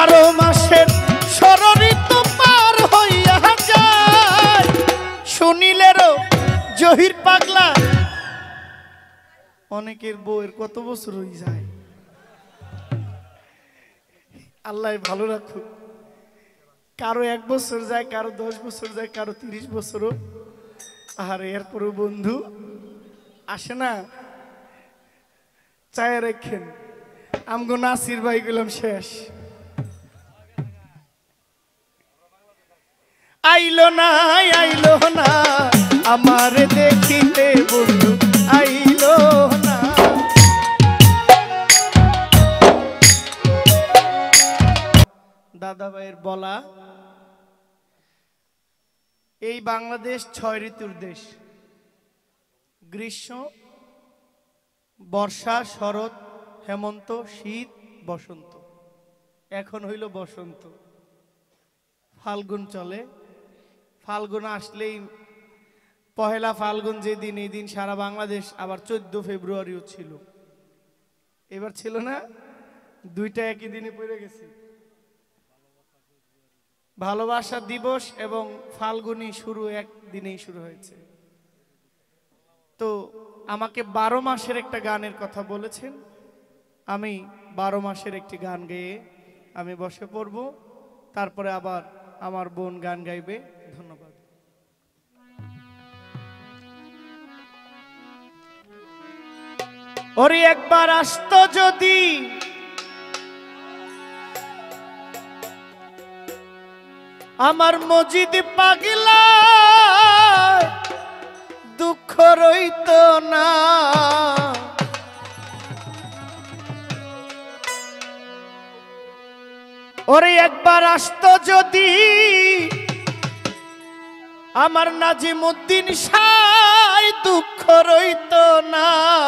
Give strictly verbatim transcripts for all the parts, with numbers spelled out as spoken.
বারো মাসের ষড়ঋতু পার হইয়া যায় শুনিলেরও জহির পাগলা অনেকের বউয়ের কত বছর হয়ে যায় আল্লাহ ভালো রাখুক কারো এক বছর যায় কারো দশ বছর যায় কারো তিরিশ বছরও আর এরপরও বন্ধু আসে না চায় রেখেন আমগো নাসির ভাই গেলাম শেষ আইলো না আইলো না আমার দেখিতে বন্ধু আইলো না দাদা ভাইয়ের বলা এই বাংলাদেশ ছয় ঋতুর দেশ গ্রীষ্ম বর্ষা শরৎ হেমন্ত শীত বসন্ত এখন হইল বসন্ত ফাল্গুন চলে ফাল্গুন আসলেই পহেলা ফাল্গুন যেদিন এই দিন সারা বাংলাদেশ আবার চোদ্দ ফেব্রুয়ারিও ছিল এবার ছিল না দুইটা একই দিনে পড়ে গেছে ভালোবাসা দিবস এবং ফাল্গুনি শুরু এক দিনেই শুরু হয়েছে তো আমাকে বারো মাসের একটা গানের কথা বলেছেন আমি বারো মাসের একটি গান গেয়ে আমি বসে পড়ব তারপরে আবার আমার বোন গান গাইবে ধন্যবাদ ওরে একবার আসতো যদি আমার মজিদ পাগলা দুঃখ রইত না ওরে একবার আসতো যদি আমার নাজিমুদ্দিন সাই দুঃখ রইত না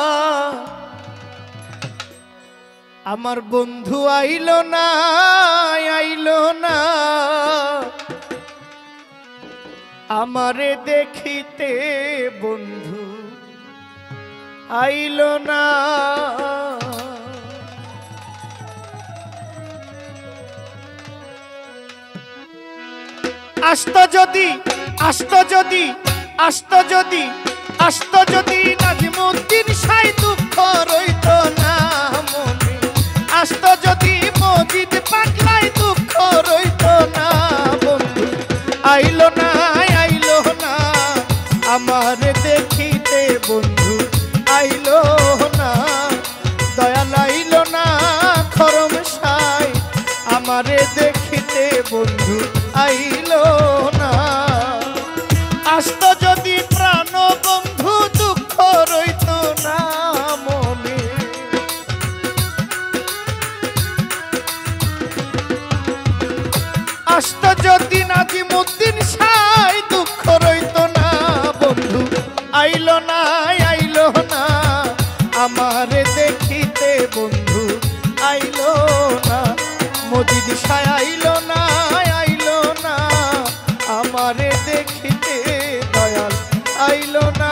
আমার বন্ধু আইলো না আইলো না আমারে দেখিতে বন্ধু আইলো না আসতো যদি আসতো যদি আসতো যদি আসতো যদি নাজিমুদ্দিন সাই দুঃখ রইত না মনে আসতো যদি মজিদ পাগলাই দুঃখ রইত না বন্ধু আইলো না আইলো না আমার দেখিতে বন্ধু আইলো না দয়াল আইলো না খরম সাই আমারে দেখিতে বন্ধু আইলো না আসতো যদি প্রাণ বন্ধু দুঃখ রইত না মনে আসতো যদি নাজিমুদ্দিন সাই দুঃখ রইত না বন্ধু আইলো না আইলো না আমারে দেখিতে বন্ধু আইলো না মজিদ সাই আইলো না আইলো না আমারে দেখিতে দয়াল আইলো না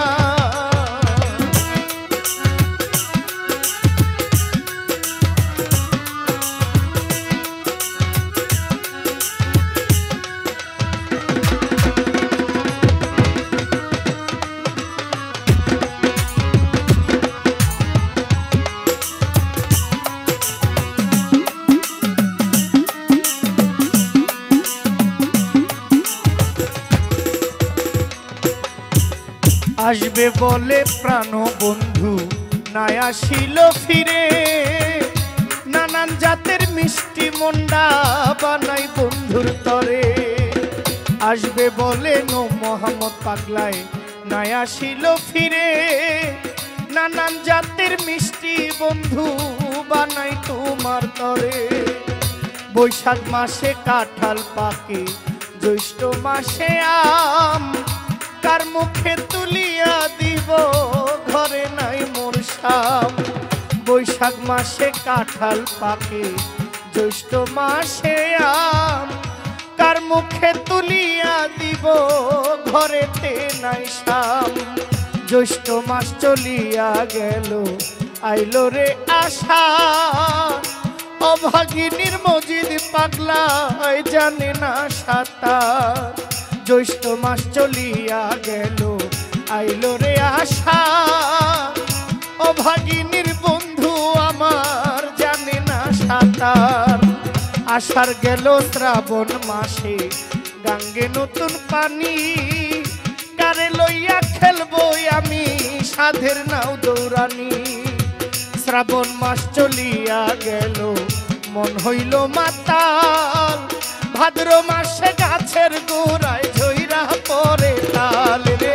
আসবে বলে প্রাণ বন্ধু নাই আসিল ফিরে নানান জাতের মিষ্টি মন্ডা বানাই বন্ধুর তরে আসবে বলে নো মোহাম্মদ পাগলাই নাই আসিল ফিরে নানান জাতের মিষ্টি বন্ধু বানাই তোমার তরে বৈশাখ মাসে কাঁঠাল পাকে জ্যৈষ্ঠ মাসে আম কার মুখে তুলিয়া দিব ঘরে নাই মোর শাম বৈশাখ মাসে কাঁঠাল পাকে জ্যৈষ্ঠ মাসে আম কার মুখে তুলিয়া দিব ঘরেতে নাই শাম জ্যৈষ্ঠ মাস চলিয়া গেল আইলো রে আশা অভাগিনীর মজিদ পাগলায় জানে না সাঁতার। জ্যৈষ্ঠ মাস চলিয়া গেল আইলো রে আশা, ও ভাগিনীর বন্ধু আমার জানে না সাঁতার। আষাঢ় গেল শ্রাবণ মাসে গাঙ্গে নতুন পানি, কারে লইয়া খেলবো আমি সাধের নাও দৌড়ানি। শ্রাবণ মাস চলিয়া গেল মন হইল মাতাল, ভাদ্র মাসে গাছের গোড়ায় ঝইরা পড়ে তাল রে।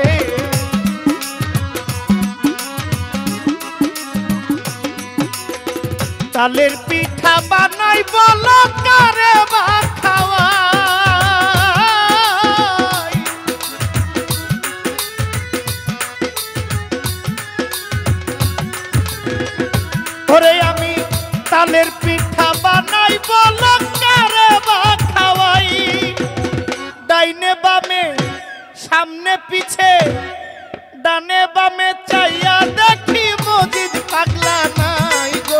তালের পিঠা বানাই বলো কারে বা খাওয়াই, ওরে আমি তালের পিঠা বানাই বলো কারে বা খাওয়াই। ডাইনে বামে সামনে পিছে ডানে বামে চাইয়া দেখি মজিদ পাগলা নাই গো।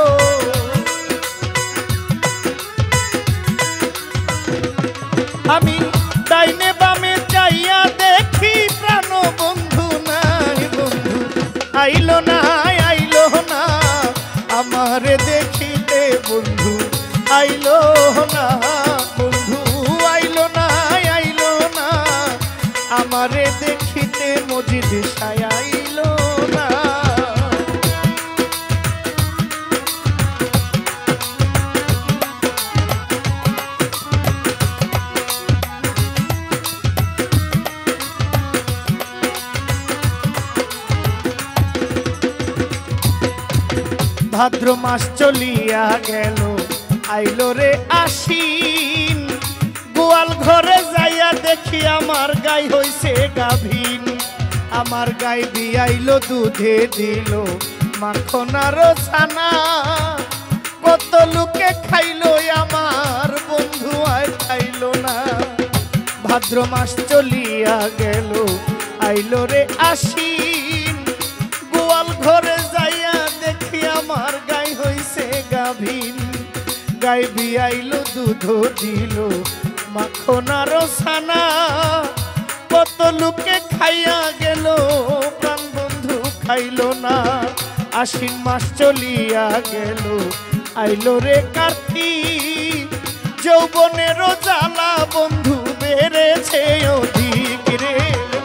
আমি ডাইনে বামে চাইয়া দেখি প্রাণ বন্ধু নাই, বন্ধু আইলো না আইলো না আমারে দেখিতে, বন্ধু আইলো না, বন্ধু আইলো না আইলো না আমারে দেখিতে, মজিদ সায় আইলো না। ভাদ্র মাস চলিয়া গেল আইলো রে আশ্বিন, গোয়াল ঘরে যাইয়া দেখি আমার গাই হইছে গাভীন। আমার গাই দিয়াইলো দুধে দিল মাখন আর ছানা, কত লোকে খাইলো আমার বন্ধু আর খাইলো না। ভাদ্র মাস চলিয়া গেল আইলো রে আশ্বিন, গোয়াল ঘরে যাইয়া দেখি আমার গাই হইছে গাভীন। গাই বিয়াইলো দুধ দিল মাখন আর ছানা, কত লোকে খাইয়া গেল প্রাণ বন্ধু খাইলো না। আশ্বিন মাস চলিয়া গেল আইলো রে কার্তিক, যৌবনের জ্বালা বন্ধু বেড়েছে অধিক রে।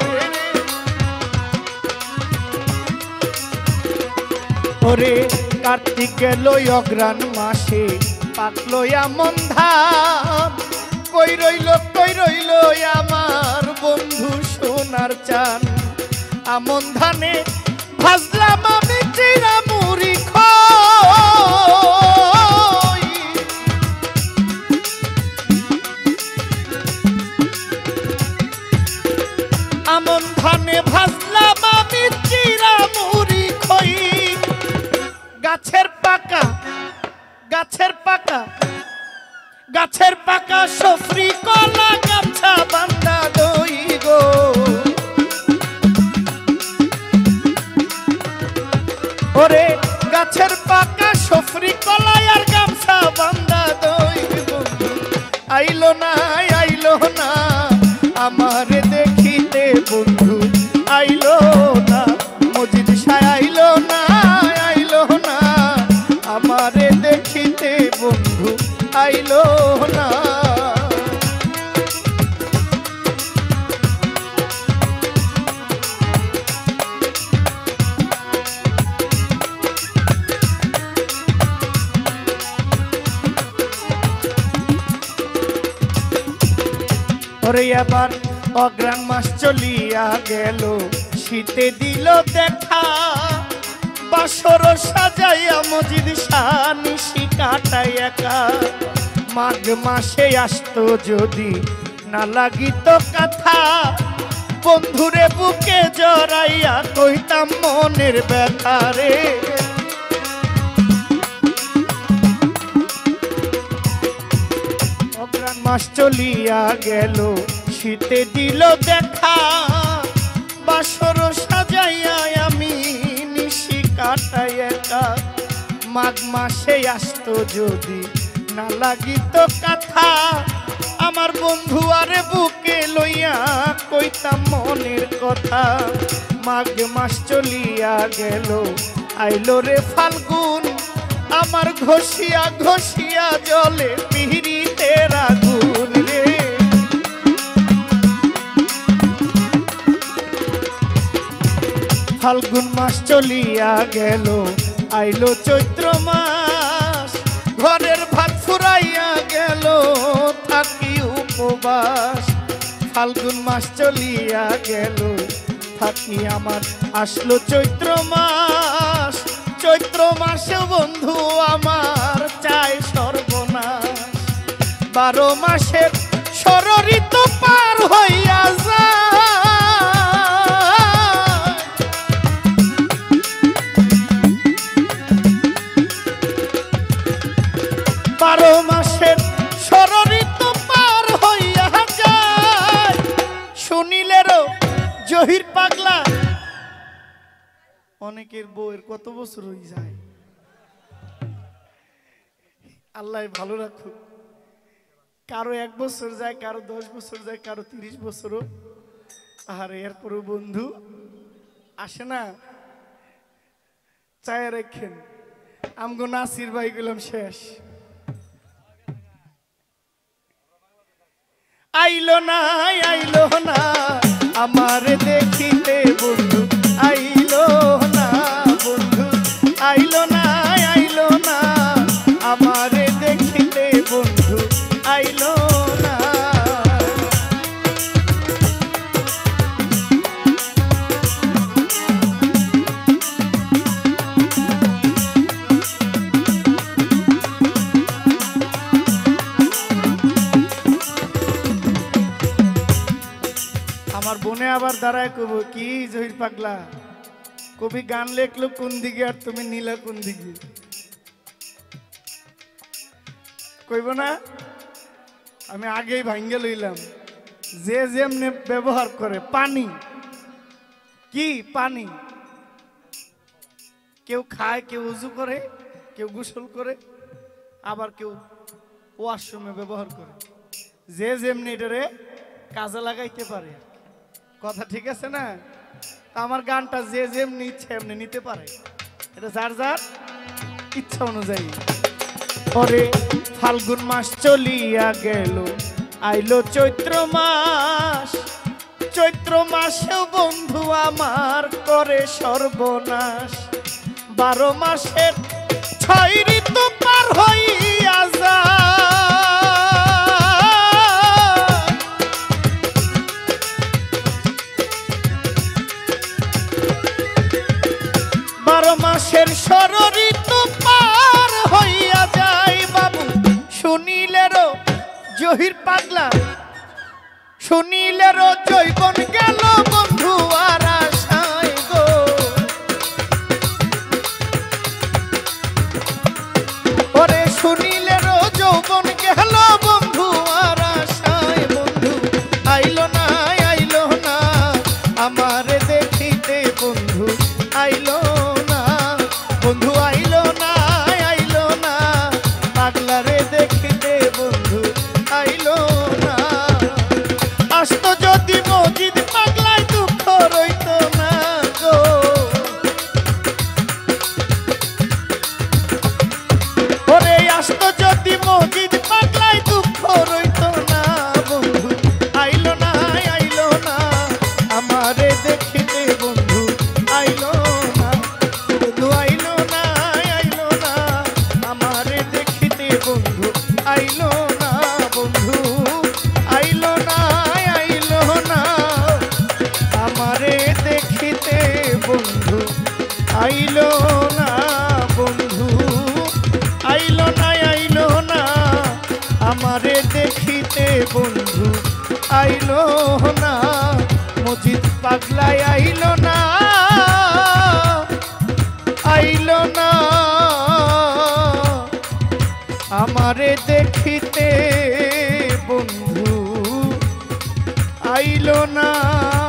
ওরে কার্তিক গেল অগ্রাণ মাসে পাকলো এমন ধান, কই রইল কই রইল আমার বন্ধু সোনার চান। আমন ধানে ভাজলাম আমি চিরা মুড়ি খই, আমন ধানে ভাজলাম আমি চিরা মুড়ি খই। গাছের পাকা গাছের পাকা গাছের পাকা সফরি কলা গামছা বান্দা দই গো। ওরে গাছের পাকা সফরি কলা আর গামছা বান্দা দই, বন্ধু আইলো না আইলো না আমারে দেখিতে, বন্ধু আইলো না, মজিদ সায় আইলো না আইলো না আমারে দেখিতে, বন্ধু আইলো না। ওরে আবার অগ্রাণ মাস চলিয়া গেল শীতে দিল দেখা, বাসর সাজাইয়া মজিদ শানিশি কাটাই একা। মাঘ মাসে আসতো যদি না লাগিত কথা, বন্ধুরে বুকে জড়াইয়া কইতাম মনের ব্যথা রে। অগ্রাণ মাস চলিয়া গেল শীতে দিল দেখা, বাসর সাজাইয়া আমি নিশি কাটাই একা। মাঘ মাসে আসতো যদি না লাগিত কথা আমার বন্ধু আরে বুকে লইয়া কইতাম মনের কথা মাঘ মাস চলিয়া গেল আইলো রে ফাল্গুন আমার ঘষিয়া ঘষিয়া জলে পিরিতের আগুন রে ফাল্গুন মাস চলিয়া গেল আইলো চৈত্র মাস ঘরের ভাত ফুরাইয়া গেল থাকি উপবাস ফাল্গুন মাস চলিয়া গেল থাকি আমার আসলো চৈত্র মাস চৈত্র মাসে বন্ধু আমার চাই সর্বনাশ বারো মাসের ষড়ঋতু পার হইয়া যায় বারো মাসের ষড়ঋতু পার হইয়া যায় শুনিলেরও জহির পাগলা অনেকের বউয়ের কত বছর হয়ে যায় আল্লাহ ভালো রাখুক কারো এক বছর যায় কারো দশ বছর যায় কারো তিরিশ বছরও আর এরপরও বন্ধু আসে না চায় রেখেন আমগো নাসির ভাই গেলাম শেষ আইলো না আইলো না আমার দেখিতে বন্ধু আইলো না বন্ধু আইলো না আইলো না আমার দেখিতে বন্ধু আইলো না আমার বোনে আবার দাঁড়ায় কব কি জহির পাগলা কবি গান লেখলো কোন দিকে আর তুমি নিলা কোন দিকে কইব না আমি আগেই ভাঙ্গে লইলাম যে যেমনে ব্যবহার করে পানি কি পানি কেউ খায় কেউ উজু করে কেউ গোসল করে আবার কেউ ওয়াশরুমে ব্যবহার করে যে যেমনি এটারে কাজে লাগাইতে পারে কথা ঠিক আছে না আমার গানটা যে যেমনি ইচ্ছা এমনি নিতে পারে এটা যার যার ইচ্ছা অনুযায়ী পরে ফাল্গুন মাস চলিয়া গেল আইলো চৈত্র মাস চৈত্র মাসেও বন্ধু আমার করে সর্বনাশ বারো মাসের ছয় ঋতু পার হইয়া যায় বারো মাসের ষড়ঋতু পার হইয়া যায় বাবু শুনিলেরও জহির পাগলা শুনিলেরও জৈবন গেল বন্ধু আর আশায় গো ওরে শুনিলেরও যৌবন গেল বন্ধু আর আশায় বন্ধু আইলো না আইলো না আমার দেখিতে বন্ধু আইলো না বন্ধু আইলো না আইলো না পাগলারে দেখিতে বন্ধু আইলো না আসতো যদি মজিদ পাগলায় দুঃখ রইত না গো ওরে আসতো যদি মজিদ পাগলায় দুঃখ রইত না বন্ধু আইলো না আইলো না আমারে দেখিতে বন্ধু আইলো না বন্ধু আইলো না আইলো না আমারে দেখিতে বন্ধু আইলো না বন্ধু আইলো না আইলো না আমারে দেখিতে বন্ধু আইলো না বন্ধু আইলো না আইলো না আমারে দেখিতে বন্ধু আইলো না মজিদ পাগলাই আইলো না আইলো না আমারে দেখিতে বন্ধু আইলো না।